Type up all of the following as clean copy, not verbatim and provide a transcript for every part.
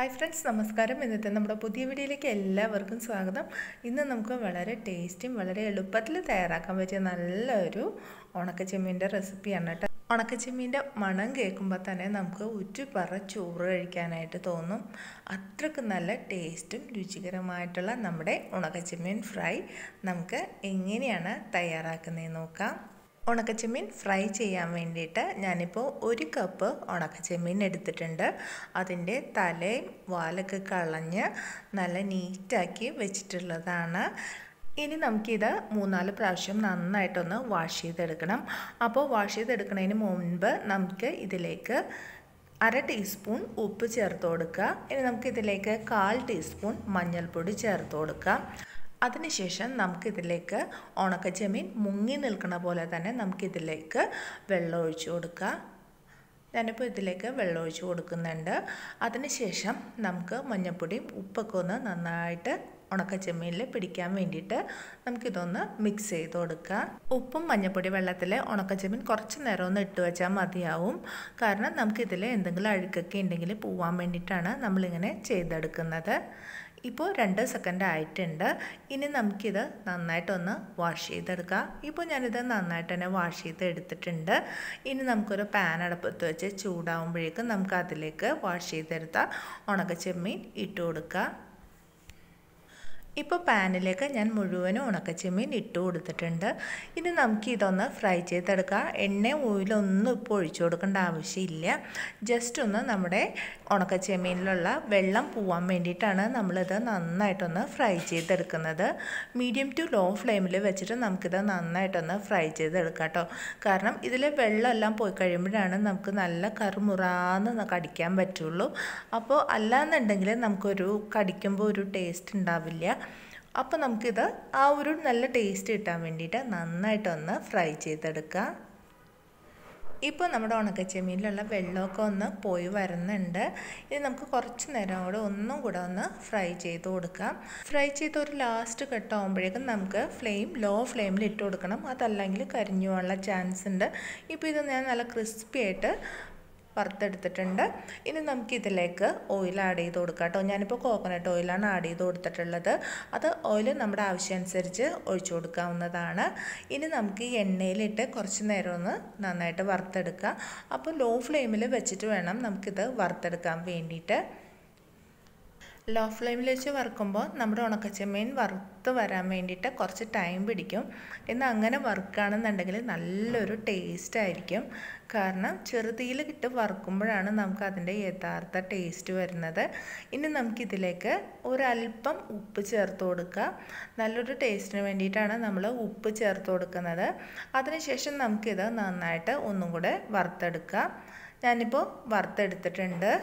Hi friends, നമസ്കാരം. ഇന്നത്തെ നമ്മുടെ പുതിയ വീഡിയോയിലേക്ക് എല്ലാവർക്കും സ്വാഗതം. ഇന്ന് നമുക്ക് വളരെ ടേസ്റ്റിയും വളരെ എളുപ്പത്തിൽ തയ്യാറാക്കാൻ പറ്റിയ നല്ലൊരു ഉണക്കച്ചെമ്മീൻ്റെ റെസിപ്പിയാണ് കേട്ടോ. ഉണക്കച്ചെമ്മീൻ്റെ മണം കേൾക്കുമ്പോൾ തന്നെ നമുക്ക് ഉറ്റുപറ ചോറ് കഴിക്കാനായിട്ട് തോന്നും. അത്രയ്ക്ക് നല്ല ടേസ്റ്റും രുചികരമായിട്ടുള്ള നമ്മുടെ ഉണക്കച്ചെമ്മീൻ ഫ്രൈ നമുക്ക് എങ്ങനെയാണ് തയ്യാറാക്കുന്നതെന്ന് നോക്കാം. ഉണക്കച്ചെമ്മീൻ ഫ്രൈ ചെയ്യാൻ വേണ്ടിയിട്ട് ഞാനിപ്പോൾ 1 കപ്പ് ഉണക്കച്ചെമ്മീൻ എടുത്തിട്ടുണ്ട്. അതിൻ്റെ തലയും വാലൊക്കെ കളഞ്ഞ് നല്ല നീറ്റാക്കി വെച്ചിട്ടുള്ളതാണ്. ഇനി നമുക്കിത് 3-4 പ്രാവശ്യം നന്നായിട്ടൊന്ന് വാഷ് ചെയ്തെടുക്കണം. അപ്പോൾ വാഷ് ചെയ്തെടുക്കുന്നതിന് മുൻപ് നമുക്ക് ഇതിലേക്ക് 1/2 ടീസ്പൂൺ ഉപ്പ് ചേർത്ത് കൊടുക്കുക. ഇനി നമുക്കിതിലേക്ക് 1/4 ടീസ്പൂൺ മഞ്ഞൾപ്പൊടി ചേർത്ത് കൊടുക്കാം. അതിനുശേഷം നമുക്കിതിലേക്ക് ഉണക്കച്ചെമ്മീൻ മുങ്ങി നിൽക്കുന്ന പോലെ തന്നെ നമുക്കിതിലേക്ക് വെള്ളം ഒഴിച്ചു കൊടുക്കാം. ഞാനിപ്പോൾ ഇതിലേക്ക് വെള്ളം ഒഴിച്ച് കൊടുക്കുന്നുണ്ട്. അതിനുശേഷം നമുക്ക് മഞ്ഞൾപ്പൊടിയും ഉപ്പൊക്കെ ഒന്ന് നന്നായിട്ട് ഉണക്കച്ചെമ്മീനിൽ പിടിക്കാൻ വേണ്ടിയിട്ട് നമുക്കിതൊന്ന് മിക്സ് ചെയ്ത് കൊടുക്കാം. ഉപ്പും മഞ്ഞൾപ്പൊടി വെള്ളത്തിൽ ഉണക്കച്ചെമ്മീൻ കുറച്ച് നേരം ഒന്ന് ഇട്ട് വെച്ചാൽ മതിയാവും. കാരണം നമുക്കിതിൽ എന്തെങ്കിലും അഴുക്കൊക്കെ ഉണ്ടെങ്കിൽ പോവാൻ വേണ്ടിയിട്ടാണ് നമ്മളിങ്ങനെ ചെയ്തെടുക്കുന്നത്. ഇപ്പോൾ 2 സെക്കൻഡ് ആയിട്ടുണ്ട്. ഇനി നമുക്കിത് നന്നായിട്ടൊന്ന് വാഷ് ചെയ്തെടുക്കാം. ഇപ്പോൾ ഞാനിത് നന്നായിട്ട് തന്നെ വാഷ് ചെയ്ത് എടുത്തിട്ടുണ്ട്. ഇനി നമുക്കൊരു പാൻ അടുപ്പത്ത് വെച്ച് ചൂടാവുമ്പോഴേക്കും നമുക്ക് അതിലേക്ക് വാഷ് ചെയ്തെടുത്ത ഉണക്കച്ചെമ്മീൻ ഇട്ട് കൊടുക്കുക. ഇപ്പോൾ പാനിലേക്ക് ഞാൻ മുഴുവനും ഉണക്കച്ചെമ്മീൻ ഇട്ട് കൊടുത്തിട്ടുണ്ട്. ഇനി നമുക്കിതൊന്ന് ഫ്രൈ ചെയ്തെടുക്കാം. എണ്ണ ഓയിലൊന്നും ഇപ്പോൾ ഒഴിച്ചു കൊടുക്കേണ്ട ആവശ്യമില്ല. ജസ്റ്റ് ഒന്ന് നമ്മുടെ ഉണക്കച്ചെമ്മീനിലുള്ള വെള്ളം പോവാൻ വേണ്ടിയിട്ടാണ് നമ്മളിത് നന്നായിട്ടൊന്ന് ഫ്രൈ ചെയ്തെടുക്കുന്നത്. മീഡിയം ടു ലോ ഫ്ലെയിമിൽ വെച്ചിട്ട് നമുക്കിത് നന്നായിട്ടൊന്ന് ഫ്രൈ ചെയ്തെടുക്കാം കേട്ടോ. കാരണം ഇതിൽ വെള്ളമെല്ലാം പോയി കഴിയുമ്പോഴാണ് നമുക്ക് നല്ല കറുമുറാന്ന് കടിക്കാൻ പറ്റുള്ളൂ. അപ്പോൾ അല്ലാന്നുണ്ടെങ്കിൽ നമുക്കൊരു കടിക്കുമ്പോൾ ഒരു ടേസ്റ്റ് ഉണ്ടാവില്ല. അപ്പോൾ നമുക്കിത് ആ ഒരു നല്ല ടേസ്റ്റ് കിട്ടാൻ വേണ്ടിയിട്ട് നന്നായിട്ടൊന്ന് ഫ്രൈ ചെയ്തെടുക്കുക. ഇപ്പോൾ നമ്മുടെ ഉണക്കച്ചെമ്മീനിലുള്ള വെള്ളമൊക്കെ ഒന്ന് പോയി വരുന്നുണ്ട്. ഇനി നമുക്ക് കുറച്ച് നേരം കൂടെ ഒന്നും കൂടെ ഒന്ന് ഫ്രൈ ചെയ്ത് കൊടുക്കാം. ഫ്രൈ ചെയ്ത് ഒരു ലാസ്റ്റ് കട്ടാകുമ്പോഴേക്കും നമുക്ക് ലോ ഫ്ലെയിമിൽ ഇട്ട് കൊടുക്കണം. അതല്ലെങ്കിൽ കരിഞ്ഞു പോകാനുള്ള ചാൻസ് ഉണ്ട്. ഇപ്പോൾ ഇത് ഞാൻ നല്ല ക്രിസ്പി ആയിട്ട് വറുത്തെടുത്തിട്ടുണ്ട്. ഇനി നമുക്കിതിലേക്ക് ഓയിൽ ആഡ് ചെയ്ത് കൊടുക്കാം കേട്ടോ. ഞാനിപ്പോൾ കോക്കനട്ട് ഓയിലാണ് ആഡ് ചെയ്ത് കൊടുത്തിട്ടുള്ളത്. അത് ഓയിൽ നമ്മുടെ ആവശ്യമനുസരിച്ച് ഒഴിച്ചു കൊടുക്കാവുന്നതാണ്. ഇനി നമുക്ക് ഈ എണ്ണയിലിട്ട് കുറച്ച് നേരം ഒന്ന് നന്നായിട്ട് വറുത്തെടുക്കുക. അപ്പോൾ ലോ ഫ്ലെയിമിൽ വെച്ചിട്ട് വേണം നമുക്കിത് വറുത്തെടുക്കാൻ വേണ്ടിയിട്ട്. ലോ ഫ്ലെയിമിൽ വെച്ച് വറുക്കുമ്പോൾ നമ്മുടെ ഉണക്കച്ചെമ്മീൻ വറുത്ത് വരാൻ വേണ്ടിയിട്ട് കുറച്ച് ടൈം പിടിക്കും. എന്നാൽ അങ്ങനെ വറുക്കുകയാണെന്നുണ്ടെങ്കിൽ നല്ലൊരു ടേസ്റ്റ് ആയിരിക്കും. കാരണം ചെറുതീയിൽ ഇട്ട് വറുക്കുമ്പോഴാണ് നമുക്ക് അതിൻ്റെ യഥാർത്ഥ ടേസ്റ്റ് വരുന്നത്. ഇനി നമുക്കിതിലേക്ക് ഒരല്പം ഉപ്പ് ചേർത്ത് കൊടുക്കുക. നല്ലൊരു ടേസ്റ്റിന് വേണ്ടിയിട്ടാണ് നമ്മൾ ഉപ്പ് ചേർത്ത് കൊടുക്കുന്നത്. അതിനുശേഷം നമുക്കിത് നന്നായിട്ട് ഒന്നും കൂടെ വറുത്തെടുക്കുക. ഞാനിപ്പോൾ വറുത്തെടുത്തിട്ടുണ്ട്.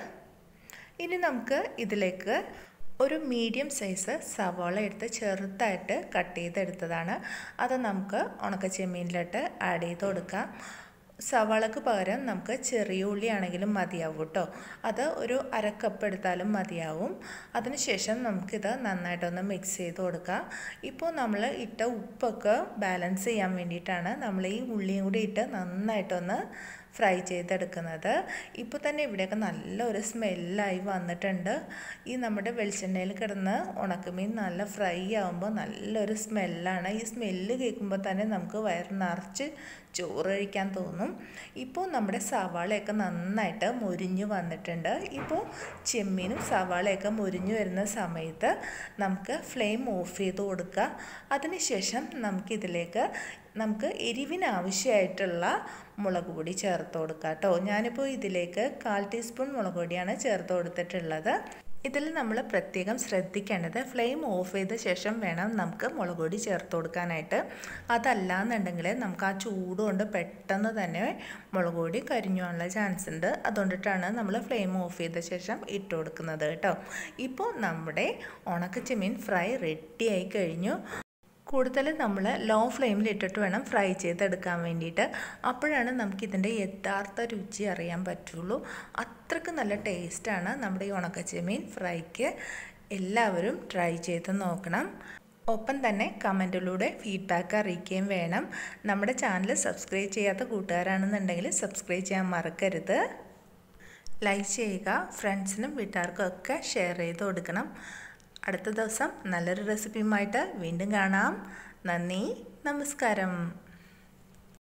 ഇനി നമുക്ക് ഇതിലേക്ക് ഒരു മീഡിയം സൈസ് സവാള എടുത്ത് ചെറുതായിട്ട് കട്ട് ചെയ്തെടുത്തതാണ്. അത് നമുക്ക് ഉണക്കച്ചെമ്മീനിലോട്ട് ആഡ് ചെയ്ത് കൊടുക്കാം. സവാളക്ക് പകരം നമുക്ക് ചെറിയ ഉള്ളി ആണെങ്കിലും മതിയാവും കേട്ടോ. അത് ഒരു 1/2 കപ്പ് എടുത്താലും മതിയാവും. അതിനുശേഷം നമുക്കിത് നന്നായിട്ടൊന്ന് മിക്സ് ചെയ്ത് കൊടുക്കാം. ഇപ്പോൾ നമ്മൾ ഇട്ട ഉപ്പൊക്കെ ബാലൻസ് ചെയ്യാൻ വേണ്ടിയിട്ടാണ് നമ്മൾ ഈ ഉള്ളിയും കൂടി ഇട്ട് നന്നായിട്ടൊന്ന് ഫ്രൈ ചെയ്തെടുക്കുന്നത്. ഇപ്പോൾ തന്നെ ഇവിടെയൊക്കെ നല്ലൊരു സ്മെല്ലായി വന്നിട്ടുണ്ട്. ഈ നമ്മുടെ വെളിച്ചെണ്ണയിൽ കിടന്ന് ഉണക്കമീൻ നല്ല ഫ്രൈ ആകുമ്പോൾ നല്ലൊരു സ്മെല്ലാണ്. ഈ സ്മെല്ല് കേൾക്കുമ്പോൾ തന്നെ നമുക്ക് വയറ് നിറച്ച് ചോറ് കഴിക്കാൻ തോന്നും. ഇപ്പോൾ നമ്മുടെ സവാളയൊക്കെ നന്നായിട്ട് മൊരിഞ്ഞു വന്നിട്ടുണ്ട്. ഇപ്പോൾ ചെമ്മീനും സവാളയൊക്കെ മൊരിഞ്ഞു വരുന്ന സമയത്ത് നമുക്ക് ഫ്ലെയിം ഓഫ് ചെയ്ത് കൊടുക്കുക. അതിനുശേഷം നമുക്കിതിലേക്ക് നമുക്ക് എരിവിന് ആവശ്യമായിട്ടുള്ള മുളക് പൊടി ചേർത്ത് കൊടുക്കുക കേട്ടോ. ഞാനിപ്പോൾ ഇതിലേക്ക് 1/4 ടീസ്പൂൺ മുളക് പൊടിയാണ് ചേർത്ത് കൊടുത്തിട്ടുള്ളത്. ഇതിൽ നമ്മൾ പ്രത്യേകം ശ്രദ്ധിക്കേണ്ടത് ഫ്ലെയിം ഓഫ് ചെയ്ത ശേഷം വേണം നമുക്ക് മുളക് പൊടി ചേർത്ത് കൊടുക്കാനായിട്ട്. അതല്ലാന്നുണ്ടെങ്കിൽ നമുക്ക് ആ ചൂട് കൊണ്ട് പെട്ടെന്ന് തന്നെ മുളക് പൊടി കരിഞ്ഞു പോകാനുള്ള ചാൻസ് ഉണ്ട്. അതുകൊണ്ടിട്ടാണ് നമ്മൾ ഫ്ലെയിം ഓഫ് ചെയ്ത ശേഷം ഇട്ട് കൊടുക്കുന്നത് കേട്ടോ. ഇപ്പോൾ നമ്മുടെ ഉണക്കച്ചെമ്മീൻ ഫ്രൈ റെഡിയായി കഴിഞ്ഞു. കൂടുതൽ നമ്മൾ ലോ ഫ്ലെയിമിൽ ഇട്ടിട്ട് വേണം ഫ്രൈ ചെയ്തെടുക്കാൻ വേണ്ടിയിട്ട്. അപ്പോഴാണ് നമുക്കിതിൻ്റെ യഥാർത്ഥ രുചി അറിയാൻ പറ്റുള്ളൂ. അത്രയ്ക്ക് നല്ല ടേസ്റ്റാണ് നമ്മുടെ ഈ ഉണക്കച്ചെമ്മീൻ ഫ്രൈക്ക്. എല്ലാവരും ട്രൈ ചെയ്ത് നോക്കണം. ഒപ്പം തന്നെ കമൻറ്റിലൂടെ ഫീഡ്ബാക്ക് അറിയിക്കുകയും വേണം. നമ്മുടെ ചാനൽ സബ്സ്ക്രൈബ് ചെയ്യാത്ത കൂട്ടുകാരാണെന്നുണ്ടെങ്കിൽ സബ്സ്ക്രൈബ് ചെയ്യാൻ മറക്കരുത്. ലൈക്ക് ചെയ്യുക, ഫ്രണ്ട്സിനും വീട്ടുകാർക്കും ഒക്കെ ഷെയർ ചെയ്ത് കൊടുക്കണം. അടുത്ത ദിവസം നല്ലൊരു റെസിപ്പിയുമായിട്ട് വീണ്ടും കാണാം. നന്ദി, നമസ്കാരം.